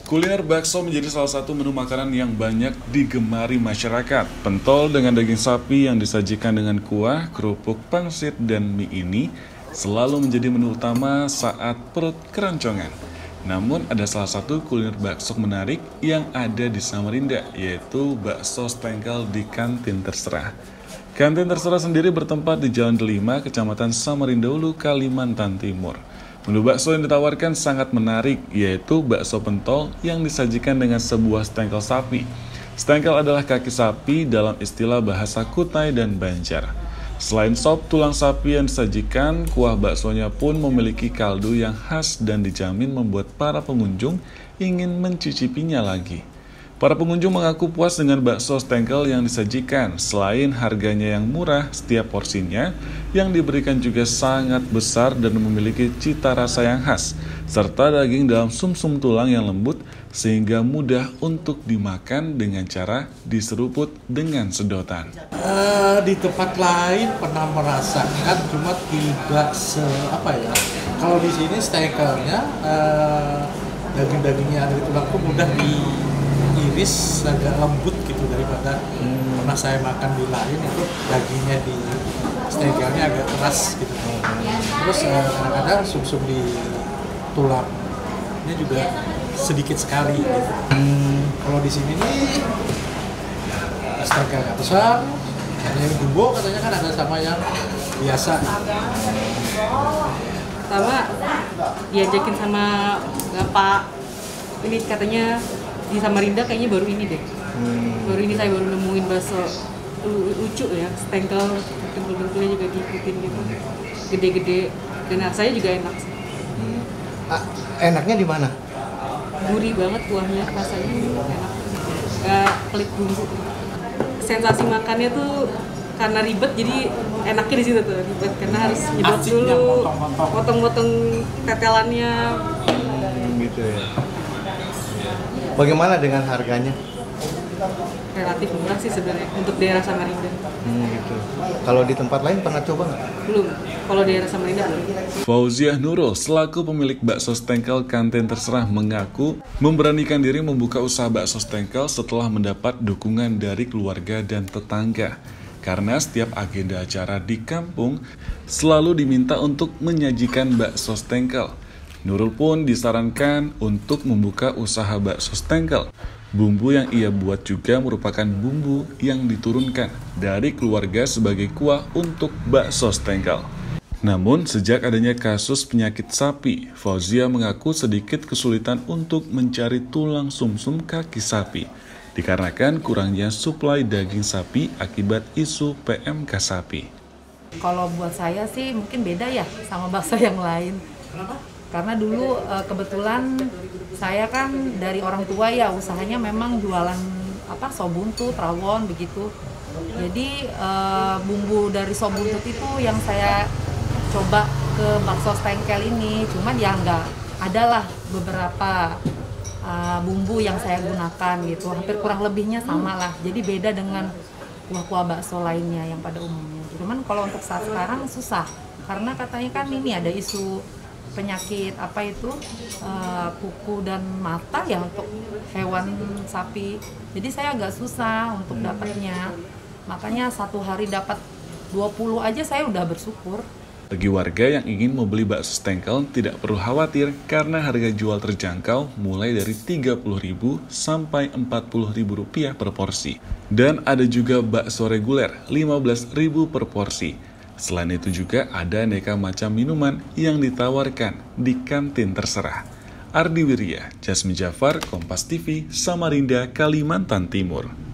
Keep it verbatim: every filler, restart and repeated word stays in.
Kuliner bakso menjadi salah satu menu makanan yang banyak digemari masyarakat. Pentol dengan daging sapi yang disajikan dengan kuah, kerupuk pangsit, dan mie ini selalu menjadi menu utama saat perut keroncongan. Namun ada salah satu kuliner bakso menarik yang ada di Samarinda, yaitu bakso stengkel di Kantin Terserah. Kantin Terserah sendiri bertempat di Jalan Delima, Kecamatan Samarinda Hulu, Kalimantan Timur. Menu bakso yang ditawarkan sangat menarik, yaitu bakso pentol yang disajikan dengan sebuah stengkel sapi. Stengkel adalah kaki sapi dalam istilah bahasa Kutai dan Banjar. Selain sop tulang sapi yang disajikan, kuah baksonya pun memiliki kaldu yang khas dan dijamin membuat para pengunjung ingin mencicipinya lagi. Para pengunjung mengaku puas dengan bakso stengkel yang disajikan. Selain harganya yang murah, setiap porsinya yang diberikan juga sangat besar dan memiliki cita rasa yang khas, serta daging dalam sumsum tulang yang lembut sehingga mudah untuk dimakan dengan cara diseruput dengan sedotan. Uh, di tempat lain pernah merasakan, cuma tidak se apa ya. Kalau di sini stengkelnya uh, daging-dagingnya dari tulang itu mudah diiris, agak lembut gitu daripada hmm. pernah saya makan di lain itu dagingnya di stengkelnya agak keras gitu. Terus uh, kadang-kadang sum-sum di tulangnya juga sedikit sekali gitu. Hmm. Kalau di sini nih stengkelnya besar, yang jumbo katanya kan ada sama yang biasa. Pertama diajakin sama bapak, ini katanya di Samarinda kayaknya baru ini deh. Hmm. Baru ini saya baru nemuin bakso lucu ya, stengkel bentuk-bentuknya juga diikutin gitu, gede-gede, dan saya juga enak sih. Hmm. Ah, enaknya di mana? Gurih banget kuahnya, rasanya enak, gak pelit bumbu. Sensasi makannya tuh karena ribet, jadi enaknya di situ tuh ribet karena harus nyedot dulu, potong-potong tetelannya. Hmm, gitu ya. Bagaimana dengan harganya? Relatif murah sih sebenarnya untuk daerah Samarinda. Hmm, gitu. Kalau di tempat lain pernah coba nggak? Belum. Kalau daerah Samarinda belum. Fauziah Nurul selaku pemilik bakso stengkel Kantin Terserah mengaku memberanikan diri membuka usaha bakso stengkel setelah mendapat dukungan dari keluarga dan tetangga. Karena setiap agenda acara di kampung selalu diminta untuk menyajikan bakso stengkel. Nurul pun disarankan untuk membuka usaha bakso stengkel. Bumbu yang ia buat juga merupakan bumbu yang diturunkan dari keluarga sebagai kuah untuk bakso stengkel. Namun, sejak adanya kasus penyakit sapi, Fauziah mengaku sedikit kesulitan untuk mencari tulang sumsum kaki sapi, dikarenakan kurangnya suplai daging sapi akibat isu P M K sapi. Kalau buat saya sih mungkin beda ya sama bakso yang lain. Kenapa? Karena dulu kebetulan saya kan dari orang tua ya usahanya memang jualan apa sop buntut, rawon begitu. Jadi bumbu dari sop buntut itu yang saya coba ke bakso stengkel ini, cuman ya nggak adalah beberapa uh, bumbu yang saya gunakan gitu, hampir kurang lebihnya sama lah. Jadi beda dengan kuah-kuah bakso lainnya yang pada umumnya. Cuman kalau untuk saat sekarang susah, karena katanya kan ini ada isu penyakit apa itu uh, kuku dan mata ya untuk hewan sapi. Jadi saya agak susah untuk dapatnya. Makanya satu hari dapat dua puluh aja saya udah bersyukur. Bagi warga yang ingin membeli bakso stengkel tidak perlu khawatir karena harga jual terjangkau mulai dari tiga puluh ribu rupiah sampai empat puluh ribu rupiah per porsi. Dan ada juga bakso reguler lima belas ribu rupiah per porsi. Selain itu juga ada aneka macam minuman yang ditawarkan di Kantin Terserah. Ardi Wirya, Jasmine Jafar, Kompas T V, Samarinda, Kalimantan Timur.